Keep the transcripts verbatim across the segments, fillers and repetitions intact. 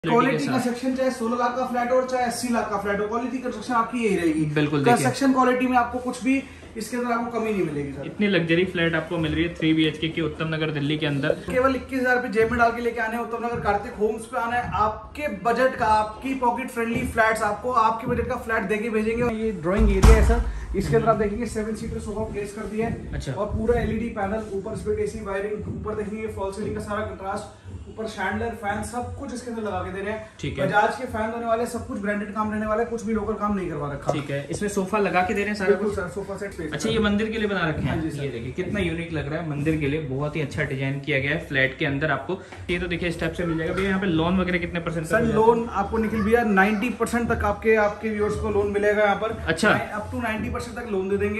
Quality construction चाहे सोलह लाख का फ्लैट हो और चाहे अस्सी लाख का फ्लैट हो, क्वालिटी कंस्ट्रक्शन आपकी यही रहेगी। बिल्कुल, कंस्ट्रक्शन क्वालिटी में आपको कुछ भी इसके अंदर आपको कमी नहीं मिलेगी सर। इतनी लग्जरी फ्लैट आपको मिल रही है थ्री बी एच के की उत्तम नगर दिल्ली के अंदर। केवल इक्कीस हजार रुपए जेब में डाल के लेके आने हैं, उत्तम नगर कार्तिक होम्स पे आना है। आपके बजट का, आपकी पॉकेट फ्रेंडली फ्लैट्स आपको आपके बजट का फ्लैट देके भेजेंगे। ये ड्राइंग एरिया है सर, इसके अंदर आप देखेंगे सेवन सीटर सोफा प्लेस कर दिया है। अच्छा। और पूरा एलईडी पैनल, ऊपर स्प्लिट एसी वायरिंग, ऊपर देखेंगे फॉल सीलिंग का सारा कंट्रास्ट, ऊपर शैंडलर फैन सब कुछ इसके अंदर लगा के दे रहे हैं। ठीक है। बजाज के फैन होने वाले, सब कुछ ब्रांडेड काम रहने वाले, कुछ भी लोकल काम नहीं करवा रखा। ठीक है। इसमें सोफा लगा के दे रहे हैं सारा कुछ। सर सोफा सेट पे। अच्छा, ये मंदिर के लिए बना रखे हैं। हाँ जी ये देखिए कितना यूनिक लग रहा है, मंदिर के लिए बहुत ही अच्छा डिजाइन किया गया है फ्लैट के अंदर। आपको ये तो देखिए स्टेप से मिल जाएगा भैया। यहाँ पे लोन वगैरह कितने परसेंट? सर लोन आपको निकल भैया नब्बे परसेंट तक आपके आपके व्यूअर्स को लोन मिलेगा यहाँ पर। अच्छा। अप टू नब्बे परसेंट तक लोन दे देंगे।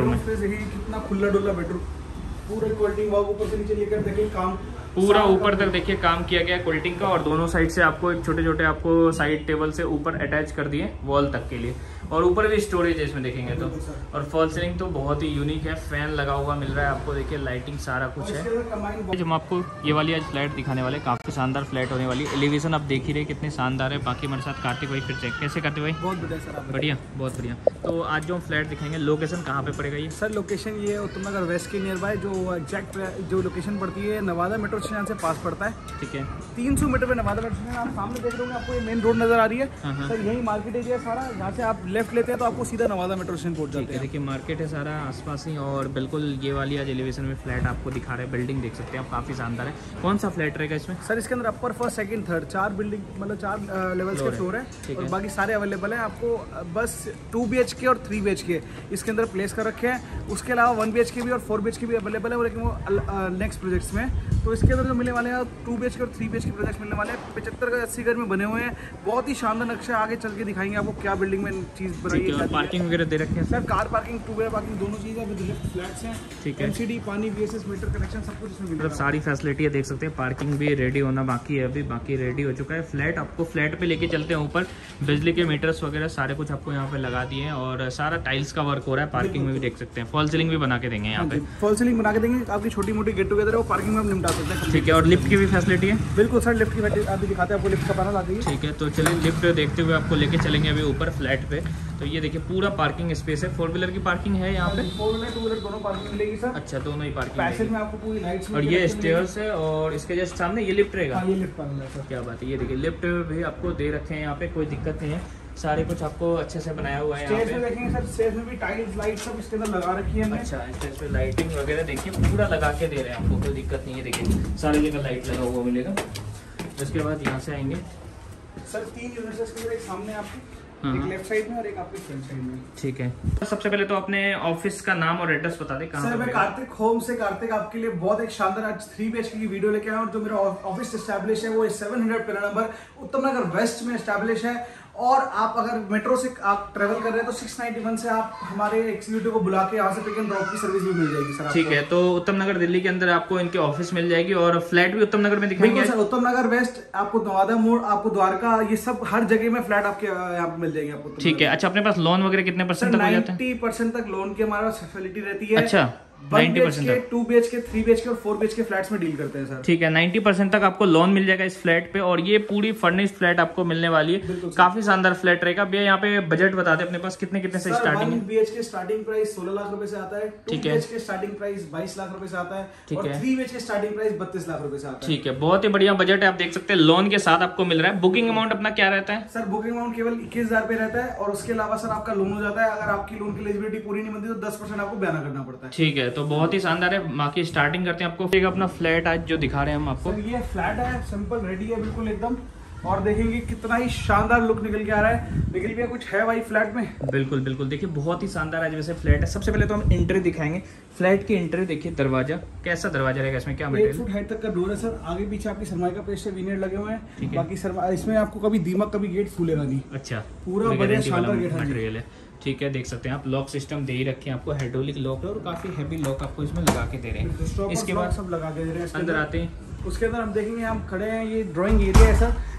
कितना खुला डुल्ला बेडरूम, पूरे क्वालिटी ऊपर से नीचे लेकर देखिए काम पूरा ऊपर तक देखिए काम किया गया है कोल्टिंग का। और दोनों साइड से आपको एक छोटे छोटे आपको साइड टेबल से ऊपर अटैच कर दिए वॉल तक के लिए। और ऊपर भी स्टोरेज है इसमें देखेंगे तो। और फॉल सीलिंग तो बहुत ही यूनिक है, फैन लगा हुआ मिल रहा है आपको। देखिए लाइटिंग सारा कुछ है। जब हम आपको ये वाली आज फ्लैट दिखाने वाले, काफी शानदार फ्लैट होने वाली। एलिवेशन आप देख ही रहे कितने शानदार है। बाकी हमारे साथ कार्तिक भाई फिर चेक कैसे करते भाई? बहुत बढ़िया सर। बढ़िया, बहुत बढ़िया। तो आज जो हम फ्लैट दिखाएंगे, लोकेशन कहाँ पे पड़ेगा ये? सर लोकेशन ये उत्तम नगर वेस्ट के नियर बाय, जो एग्जैक्ट जो लोकेशन पड़ती है नवादा मेट्रो स्टेशन से पास पड़ता है। ठीक है। तीन सौ मीटर पे नवादा मेट्रो स्टेशन। आप सामने देख रहे होंगे, आपको ये मेन रोड नजर आ रही है। हाँ हाँ। सर यही मार्केट एरिया सारा, यहाँ से आप लेफ्ट लेते हैं तो आपको सीधा नवादा मेट्रो स्टेशन पहुंच जाते हैं। देखिए मार्केट है सारा आसपास ही। और बिल्कुल ये वाली आज एलिवेशन में फ्लैट आपको दिखा रहे हैं। बिल्डिंग देख सकते हैं आप, काफी शानदार है। कौन सा फ्लैट रहेगा इसमें? सर इसके अंदर अपर फर्स्ट सेकंड थर्ड चार बिल्डिंग, मतलब चार लेवल्स के फ्लोर है और बाकी सारे अवेलेबल है आपको। बस टू बी एच के और थ्री बी एच के इसके अंदर प्लेस कर रखे हैं। उसके अलावा वन बी एच के भी और फोर बी एच के भी अवेलेबल है, लेकिन वो नेक्स्ट प्रोजेक्ट्स में। तो इसके अंदर जो मिलने वाले हैं टू बी एच के और three B H K project मिलने वाले हैं। पचहत्तर का अस्सी गज में बने हुए हैं, बहुत ही शानदार नक्शा। आगे चल के दिखाएंगे आपको क्या बिल्डिंग में चीज बनाई है। पार्किंग वगैरह दे रखे हैं sir, car parking, two way parking, दोनों चीजें विद लिफ्ट फ्लैट्स हैं। ठीक है। एमसीडी, पानी, बीएसएस, मीटर कनेक्शन सब कुछ इसमें मिलेगा। मतलब सारी फैसिलिटी है, देख सकते हैं। पार्किंग भी रेडी होना बाकी है, अभी बाकी रेडी हो चुका है। फ्लैट आपको फ्लैट पे लेके चलते हैं ऊपर। बिजली के मीटर्स वगैरह सारे कुछ आपको यहाँ पे लगा दिए हैं और सारा टाइल्स का वर्क हो रहा है। पार्किंग में भी देख सकते हैं, फॉल सीलिंग भी बना के देंगे यहाँ पे। फॉल सीलिंग बना के देंगे, आपकी छोटी मोटी गेट टुगेदर है वो पार्किंग में हम निपटा सकते हैं। ठीक है। और लिफ्ट की भी फैसिलिटी है? बिल्कुल सर, लिफ्ट की अभी दिखाते हैं आपको, लिफ्ट का पैनल आ जाइए। ठीक है, तो चलिए लिफ्ट देखते हुए आपको लेके चलेंगे अभी ऊपर फ्लैट पे। तो ये देखिए पूरा पार्किंग स्पेस है। फोर व्हीलर की पार्किंग है यहाँ पे? फोर व्हीलर टू व्हीलर दोनों पार्किंग मिलेगी सर। अच्छा, दोनों ही पार्किंग पैसेज में आपको पूरी लाइट्स। और ये स्टेयर्स है और इसके जस्ट सामने ये लिफ्ट रहेगा। हाँ, ये लिफ्ट पैनल है सर। क्या बात है। ये देखिए लिफ्ट भी आपको दे रखे हैं यहाँ पे, कोई दिक्कत नहीं है। सारे कुछ आपको अच्छे से बनाया हुआ है यहाँ पे। स्टेज में देखेंगे सर, स्टेज में भी टाइल्स लाइट सब इसके अंदर लगा रखी है हमने। अच्छा, स्टेज पे लाइटिंग वगैरह देखिए पूरा लगा के दे रहे हैं आपको, कोई दिक्कत नहीं है। देखिए सारी जगह लाइट लगा हुआ मिलेगा। उसके बाद यहाँ से आएंगे सर, तीन यूनिट्स इसके अंदर, एक सामने आपकी, एक लेफ्ट साइड में और एक आपके फ्रंट साइड में। ठीक है। तो सबसे पहले तो अपने ऑफिस का नाम और एड्रेस बता दें कहाँ? सर मैं कार्तिक होम से कार्तिक आपके लिए बहुत एक शानदार आज थ्री बी एच के की वीडियो लेके आया हूँ। और जो मेरा ऑफिस एस्टैब्लिश है वो सेवन हंड्रेड पिलर नंबर उत्तम नगर वेस्ट में एस्टैब्लिश है। और आप अगर मेट्रो से आप ट्रेवल कर रहे हैं तो सिक्स नाइन्टी वन से आप हमारे एग्जीक्यूटिव को बुला के यहाँ से पिक एंड ड्रॉप की सर्विस भी मिल जाएगी सर। ठीक है। तो उत्तम नगर दिल्ली के अंदर आपको इनके ऑफिस मिल जाएगी और फ्लैट भी उत्तम नगर में दिखाएंगे सर। उत्तम नगर वेस्ट, आपको नवादा मोड़, आपको द्वारका, ये सब हर जगह में फ्लैट आपके यहाँ पे मिल जाएंगे आपको। ठीक है। अच्छा, अपने पास लोन वगैरह कितने परसेंट तक हो जाता है? नाइन्टी परसेंट तक लोन की हमारे पास फैसिलिटी रहती है। अच्छा, नाइन्टी परसेंट तक। Two B H K, three B H K और four B H K flats में डील करते हैं सर। ठीक है। नाइन्टी परसेंट तक आपको लोन मिल जाएगा इस फ्लैट पे। और ये पूरी फर्निश्ड फ्लैट आपको मिलने वाली है। काफी शानदार फ्लैट रहेगा। भैया यहाँ पे बजट बता दे अपने पास कितने कितने से स्टार्टिंग है? One B H K starting price सोलह लाख रुपए से आता है। Two B H K starting price बाईस लाख रुपए से आता है। और three B H K starting price बत्तीस लाख रुपए से आता है। ठीक है। बहुत ही बढ़िया बजट है, आप देख सकते हैं। लोन के साथ आपको मिल रहा है। बुकिंग अमाउंट अपना क्या रहता है? सर बुकिंग अमाउंट केवल इक्कीस हजार पे रहता है और उसके अलावा सर आपका लोन हो जाता है। अगर आपकी लोन की एलिजिबिलिटी पूरी नहीं बनती तो दस परसेंट आपको बयाना करना पड़ता है। ठीक है। तो बहुत ही शानदार है। बाकी स्टार्टिंग करते हैं आपको एक अपना फ्लैट आज जो दिखा रहे हैं हम आपको। सर ये फ्लैट है, सिंपल रेडी है बिल्कुल एकदम। और देखेंगे कितना ही शानदार लुक निकल के आ रहा है। निकल के कुछ है भाई फ्लैट में। बिल्कुल बिल्कुल। देखिए बहुत ही शानदार आज वैसे फ्लैट है। सबसे पहले तो हम एंट्री दिखाएंगे फ्लैट की। एंट्री देखिए, दरवाजा कैसा दरवाजा रहेगा, इसमें क्या मटेरियल? एक फुट हाइट तक का डोर है सर। आगे पीछे आपकी सरमाई का पेस्ट वीनेट लगे हुए हैं। बाकी सर इसमें आपको कभी दीमक कभी गेट फूलेगा नहीं। अच्छा, पूरा बढ़िया शानदार गेट मटेरियल है। ठीक है, देख सकते हैं आप। लॉक सिस्टम दे ही रखे हैं आपको, हाइड्रोलिक लॉक है और काफी हैवी लॉक आपको इसमें लगा के दे रहे हैं। इसके बाद सब लगा के दे रहे हैं। अंदर आते हैं, उसके अंदर हम देखेंगे, हम खड़े हैं, ये ड्राइंग एरिया है सर।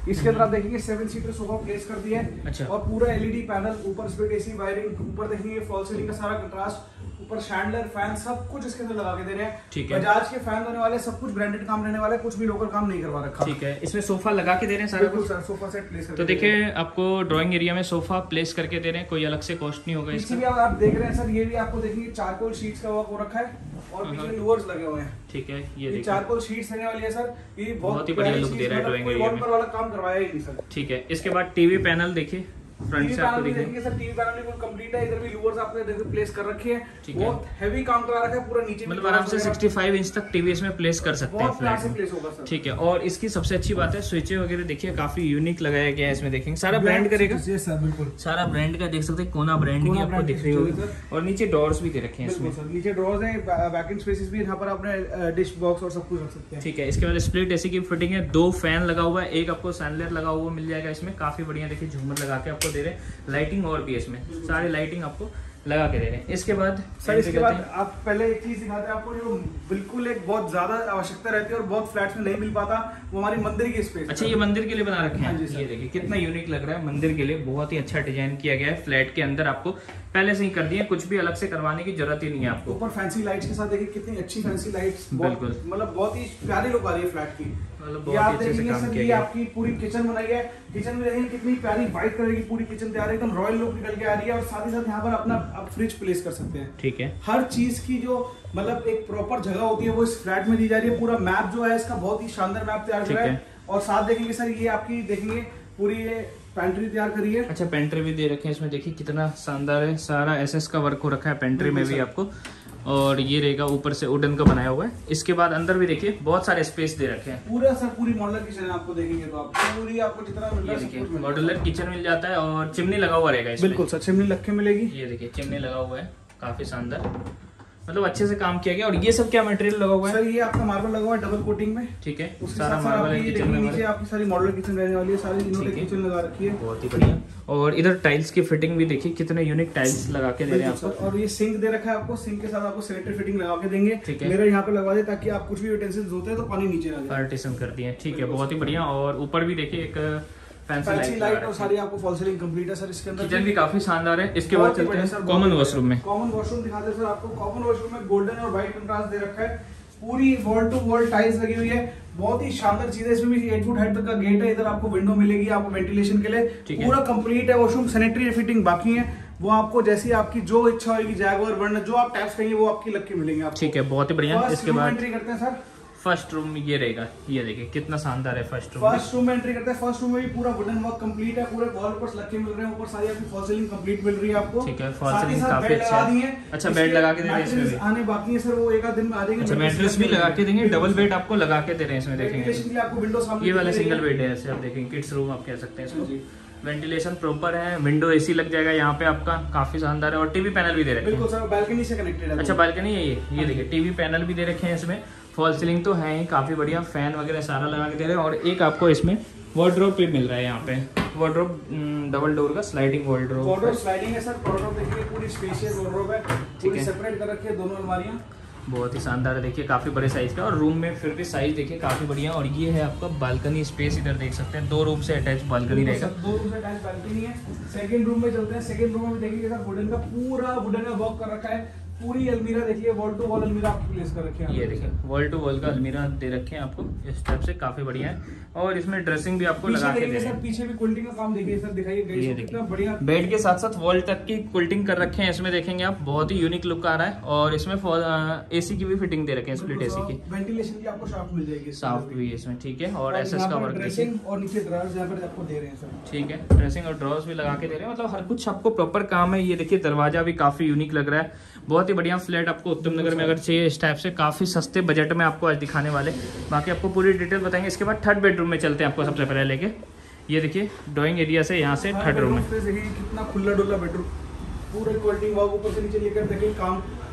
इसके अंदर आप देखेंगे सेवन सीटर सोफा प्लेस कर दिया है। अच्छा। और पूरा एलईडी पैनल, ऊपर स्प्लिट एसी वायरिंग, ऊपर देखेंगे फॉल सीलिंग का सारा कंट्रास्ट, ऊपर शैंडलर फैन सब कुछ इसके अंदर लगा के दे रहे हैं। ठीक है। बजाज के फैन होने वाले, सब कुछ ब्रांडेड काम रहने वाला है, कुछ भी लोकल काम नहीं करवा रखा। ठीक है। इसमें सोफा लगा के दे रहे हैं सारा कुछ, सोफा सेट प्लेस करके तो देखिए आपको ड्राइंग एरिया में सोफा प्लेस करके दे रहे हैं, कोई अलग से कॉस्ट नहीं होगा इसका। भी आप देख रहे हैं सर, ये भी आपको देखेंगे चारकोल शीट्स का वर्क हो रखा है और पीछे लूवर्स लगे हुए हैं। ठीक है। ये ये चारकोल शीट्स रहने वाली है सर, ये बहुत ही बढ़िया लुक दे रहा है ड्राइंग एरिया में, वाला काम करवाया ही नहीं सर। ठीक है। इसके बाद टीवी पैनल देखिए फ्रंट से आपको दिखेंगे सर, टीवी पैनल भी कंप्लीट है, इधर भी लूवर्स आपने देखो प्लेस कर रखे हैं, बहुत हेवी काम करा रखा है पूरा नीचे, मतलब आराम से पैंसठ इंच तक टीवी इसमें प्लेस कर सकते हैं फ्लैट में। प्लेस होगा सर। ठीक है। और इसकी सबसे अच्छी बात है स्विचें वगैरह देखिए काफी यूनिक लगाया गया है इसमें, देखेंगे सारा ब्रांड करेगा। जी सर बिल्कुल, सारा ब्रांड का देख सकते हैं, कोना ब्रांड की आपको दिख रही होगी। और नीचे डोर्स भी दे रखे हैं इसमें, नीचे डोर्स हैं, वैकेंट स्पेसेस भी, यहाँ पर आपने डिश बॉक्स और सब कुछ रख सकते हैं। ठीक है। इसके बाद स्प्लिट एसी की फिटिंग है, दो फैन लगा हुआ है, एक आपको सैंडलर लगा हुआ मिल जाएगा इसमें, काफी बढ़िया देखिए झूमर लगा के आपको दे रहे हैं, लाइटिंग और भी इसमें सारी लाइटिंग आपको लगा के दे रहे हैं। इसके बाद सर इसके बाद आप पहले एक चीज दिखाते हैं आपको, जो बिल्कुल एक बहुत ज्यादा आवश्यकता रहती है और बहुत फ्लैट्स में नहीं मिल पाता, वो हमारी मंदिर की स्पेस। अच्छा, ये मंदिर के लिए बना रखे हैं। ये देखिए कितना यूनिक लग रहा है, मंदिर के लिए बहुत ही अच्छा डिजाइन किया गया है। फ्लैट के अंदर आपको पहले से ही कर दिए, कुछ भी अलग से करवाने की जरूरत ही नहीं है आपको। ऊपर फैंसी लाइट्स के साथ देखिए कितनी अच्छी फैंसी लाइट्स, बिल्कुल मतलब बहुत ही प्यारी लुक आ रही है फ्लैट की। मतलब बहुत ही अच्छे से काम किया गया है। आपकी पूरी किचन बनाई है, किचन में देखिए कितनी प्यारी व्हाइट कलर की पूरी किचन तैयार है, एकदम रॉयल लुक निकल के आ रही है। और साथ ही साथ यहाँ पर अपना आप फ्रिज प्लेस कर सकते हैं। ठीक है। हर चीज की जो मतलब एक प्रॉपर जगह होती है वो इस फ्लैट में दी जा रही है। पूरा मैप जो है इसका बहुत ही शानदार मैप तैयार किया है। और साथ देखेंगे सर, ये आपकी देखेंगे पूरी ये पेंट्री तैयार करी है। अच्छा, पेंट्री भी दे रखे हैं इसमें, देखिए कितना शानदार है, सारा एसएस का वर्क हो रखा है पेंट्री में भी आपको। और ये रहेगा ऊपर से वुडन का बनाया हुआ है। इसके बाद अंदर भी देखिए बहुत सारे स्पेस दे रखे हैं। पूरा सर पूरी मॉडुलर किचन है, आपको देखेंगे तो आप पूरी आपको जितना ये देखिए मॉडुलर किचन मिल जाता है और चिमनी लगा हुआ रहेगा इसमें। बिल्कुल सर, चिमनी लग के मिलेगी। ये देखिए चिमनी लगा हुआ है, काफी शानदार, मतलब अच्छे से काम किया गया। और ये सब क्या मटेरियल लगा हुआ है सर? ये आपका मार्बल लगा हुआ है डबल कोटिंग में। ठीक है। सारा मार्बल है किचन में, नीचे आपकी सारी मॉडुलर किचन रहने वाली है, सारी इन्होंने किचन लगा रखी है, बहुत ही बढ़िया। और इधर टाइल्स की फिटिंग भी देखिए कितने यूनिक टाइल्स लगा के दे रहे हैं आपको। और ये सिंक दे रखा है आपको, सिंक के साथ आपको सैनिटरी फिटिंग लगा के देंगे। ठीक है। मेरा यहाँ पे लगा दे ताकि आप कुछ भी यूटेंसिल्स धोते हैं तो पानी नीचे ना जाए। पार्टीशन कर दिए, ठीक है, बहुत ही बढ़िया। और ऊपर भी देखिए एक फैंसी लाइट और सारी आपको फॉल सीलिंग कंप्लीट है सर। इसके अंदर किचन भी काफी शानदार है। इसके बाद चलते हैं कॉमन वॉशरूम में। कॉमन वॉशरूम दिखाते हैं सर आपको। कॉमन वॉशरूम में गोल्डन और व्हाइट कंट्रास्ट दे रखा है, पूरी वॉल टू वॉल टाइल्स लगी हुई है, बहुत ही शानदार चीज है। इसमें भी एट फुट हाइट तक का गेट है, इधर आपको विंडो मिलेगी आपको वेंटिलेशन के लिए, पूरा कंप्लीट है वॉशरूम। सैनिटरी फिटिंग बाकी है, वो आपको जैसी आपकी जो इच्छा होगी, जैगुआर वर्ण जो आप टैप्स करेंगे वो आपकी लग के मिलेंगे आपको। ठीक है, बहुत ही बढ़िया। इसके बाद एंट्री करते हैं सर फर्स्ट रूम में, ये रहेगा, ये देखिए कितना शानदार है फर्स्ट रूम। फर्स्ट रूम में एंट्री करते हैं। फर्स्ट रूम में भी पूरा वुडन वर्क कंप्लीट है, पूरे वॉल पर लगे मिल रहे हैं, ऊपर सारी आपकी फॉल सीलिंग कंप्लीट मिल रही है आपको। ठीक है, फॉल सीलिंग काफी अच्छा है। अच्छा, बेड लगा के दे रहे हैं इसमें भी, आने बाकी है सर, वो एक आध दिन में आ जाएंगे। अच्छा, मैट्रेस भी लगा के देंगे, डबल बेड आपको लगा के दे रहे हैं इसमें, देखेंगे आपको विंडो सामने, ये वाला सिंगल बेड है, ऐसे आप देखेंगे किड्स रूम आप कह सकते हैं इसमें। वेंटिलेशन प्रॉपर है, विंडो एसी लग जाएगा यहाँ पे आपका, काफी शानदार है। और टीवी पैनल भी दे रखे हैं। बिल्कुल सर, बालकनी से कनेक्टेड है। अच्छा, बालकनी है ये, ये देखिए टीवी पैनल भी दे रखे हैं इसमें। फॉल सीलिंग तो है ही, काफी बढ़िया, फैन वगैरह सारा लगा के दे रहे हैं। और एक आपको इसमें वार्डरोब भी मिल रहा है यहाँ पे, वार्डरोब डबल डोर का स्लाइडिंग वार्डरोब। वार्डरोब स्लाइडिंग है सर, वार्डरोब देखिए पूरी स्पेशियस वार्डरोब है, पूरी सेपरेट कर रखी है दोनों अलमारियां, बहुत ही शानदार है। देखिए काफी बड़े साइज का, और रूम में फिर भी साइज देखिए काफी बढ़िया। और ये है आपका बालकनी स्पेस, इधर देख सकते हैं, दो रूम से अटैच बालकनी रहेगा। दो रूम से अटैच बालकनी है। सेकंड रूम में चलते हैं। सेकंड रूम में देखिए सर, वुडन का पूरा वुडन का वर्क कर रखा है, पूरी अलमीरा देखिए, वॉल टू वॉल अलमीरा आपको प्लेस कर रखे हैं। ये देखिए वॉल टू वॉल का अलमीरा दे रखे हैं आपको, इस टाइप से काफी बढ़िया है। और इसमें ड्रेसिंग भी आपको लगा के दे रहे हैं। पीछे भी क्विल्टिंग का काम देखिए सर, दिखाइए ये देखिए बढ़िया। बेड के साथ साथ वॉल तक की क्विल्टिंग कर रखे हैं इसमें, देखेंगे आप, बहुत ही यूनिक लुक आ रहा है। और इसमें एसी की भी फिटिंग दे रखे हैं, स्प्लिट एसी की, वेंटिलेशन की आपको शाफ्ट मिल जाएगी, शाफ्ट भी इसमें। ठीक है। और एसएस का वर्क ड्रेसिंग और नीचे ड्रॉर्स यहाँ पर आपको दे रहे हैं सर। ठीक है, ड्रेसिंग और ड्रॉर्स भी लगा के दे रहे हैं, मतलब हर कुछ आपको प्रॉपर काम है। ये देखिए दरवाजा भी काफी यूनिक लग रहा है, बहुत ही बढ़िया फ्लैट आपको उत्तम नगर में अगर चाहिए इस टाइप से, काफी सस्ते बजट में आपको आज दिखाने वाले। बाकी आपको पूरी डिटेल बताएंगे। इसके बाद थर्ड बेडरूम में चलते हैं आपको सबसे पहले लेके। ये देखिए ड्राइंग एरिया से यहाँ से थर्ड रूम में कितना खुला डुला बेडरूम, पूरे क्वालिटी वर्क ऊपर से नीचे लेकर देखिए काम,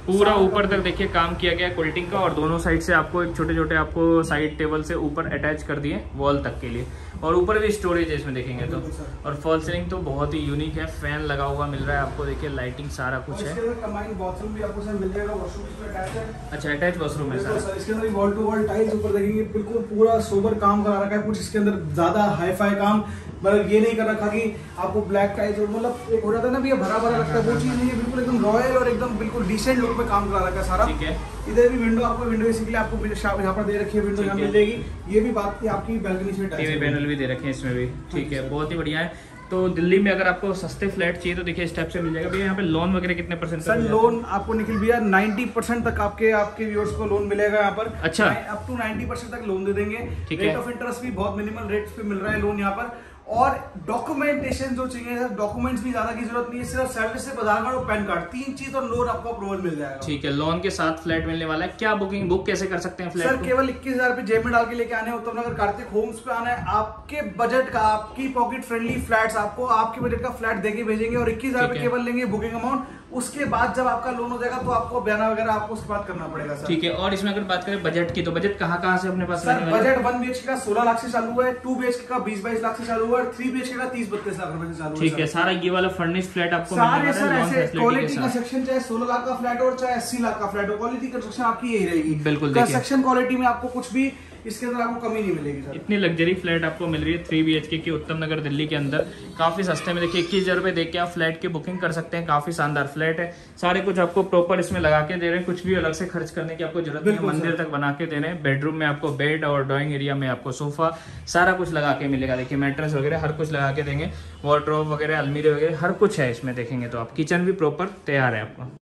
पूरा ऊपर तक देखिए काम किया गया है कोल्टिंग का, और दोनों साइड से आपको एक छोटे छोटे आपको साइड टेबल से ऊपर अटैच कर दिए वॉल तक के लिए, और ऊपर भी स्टोरेज है इसमें देखेंगे तो। और फॉल सीलिंग तो बहुत ही यूनिक है, फैन लगा हुआ मिल रहा है आपको, देखिए लाइटिंग सारा कुछ है। बाथरूम भी आपको मिल जाएगा, वॉशरूम इसमें अटैच है। अच्छा, अटैच वॉशरूम है सर। इसके अंदर वॉल टू वॉल टाइल्स ऊपर देखेंगे, बिल्कुल पूरा सोबर काम करा रखा है, कुछ इसके अंदर ज्यादा हाई फाई काम मतलब ये नहीं कर रखा कि आपको ब्लैक टाइल्स मतलब एक हो जाता है ना भैया भरा भरा लगता है, वो चीज नहीं है, बिल्कुल एकदम रॉयल और एकदम बिल्कुल डिसेंट लुक में काम करा रखा है सारा। ठीक है। इधर भी विंडो आपको विंडो बेसिकली आपको यहाँ पर दे रखी है, विंडो यहाँ मिल जाएगी। ये भी बात की आपकी बैल्कनी से टीवी पैनल भी दे रखे हैं इसमें भी। ठीक है, बहुत ही बढ़िया है। तो दिल्ली में अगर आपको सस्ते फ्लैट चाहिए तो देखिए स्टेप से मिल जाएगा भैया। यहाँ पे लोन वगैरह कितने परसेंट? सर लोन आपको निखिल भैया नब्बे परसेंट तक आपके आपके व्यूअर्स को लोन मिलेगा यहाँ पर। अच्छा, अप टू नब्बे परसेंट तक लोन दे देंगे। ठीक रेट है। ऑफ इंटरेस्ट भी बहुत मिनिमल रेट्स पे मिल रहा है लोन यहाँ पर। और डॉक्यूमेंटेशन जो चाहिए सर, डॉक्यूमेंट्स भी ज्यादा की जरूरत नहीं है, सिर्फ सर्विस से आधार कार्ड और पैन कार्ड, तीन चीज और लोन आपको अप्रूवल मिल जाएगा। ठीक है, लोन के साथ फ्लैट मिलने वाला है। क्या बुकिंग बुक कैसे कर सकते हैं फ्लैट? सर केवल इक्कीस हजार रुपए जेब में डाल के लेके आने उत्तम नगर कार्तिक होम्स पे आना है। आपके बजट का, आपकी पॉकेट फ्रेंडली फ्लैट्स आपको आपके बजट का फ्लैट देके भेजेंगे, और इक्कीस हजार रुपए केवल लेंगे बुकिंग अमाउंट। उसके बाद जब आपका लोन हो जाएगा तो आपको बयाना वगैरह आपको उसके बाद करना पड़ेगा सर। ठीक है। और इसमें अगर बात करें बजट की, तो बजट कहाँ कहाँ से अपने पास? सर बजट वन बीएचके का सोलह लाख से चालू है, टू बीएचके का बीस बाईस लाख से चालू है, और थ्री बीएचके का तीस बत्तीस लाख रुपए से चालू है। ठीक है, सारा ये वाला फर्निश फ्लैट आपको सारे सर ऐसे क्वालिटी कंस्ट्रक्शन, चाहे सोलह लाख का फ्लैट हो चाहे अस्सी लाख का फ्लैट हो, क्वालिटी कंस्ट्रक्शन आपकी यही रहेगी। बिल्कुल, कंस्ट्रक्शन क्वालिटी में आपको कुछ भी इसके अंदर आपको कमी नहीं मिलेगी सर। इतनी लग्जरी फ्लैट आपको मिल रही है थ्री बी एच के की उत्तम नगर दिल्ली के अंदर, काफी सस्ते में। देखिए इक्कीस हजार रुपए देके आप फ्लैट की बुकिंग कर सकते हैं। काफी शानदार फ्लैट है, सारे कुछ आपको प्रॉपर इसमें लगा के दे रहे हैं, कुछ भी अलग से खर्च करने की आपको जरूरत नहीं है। मंदिर तक बना के दे रहे हैं। बेडरूम में आपको बेड और ड्राइंग एरिया में आपको सोफा सारा कुछ लगा के मिलेगा। देखिए मैट्रेस वगैरह हर कुछ लगा के देंगे, वार्डरोब वगैरह अलमीरे वगैरह हर कुछ है इसमें देखेंगे तो आप। किचन भी प्रॉपर तैयार है आपको।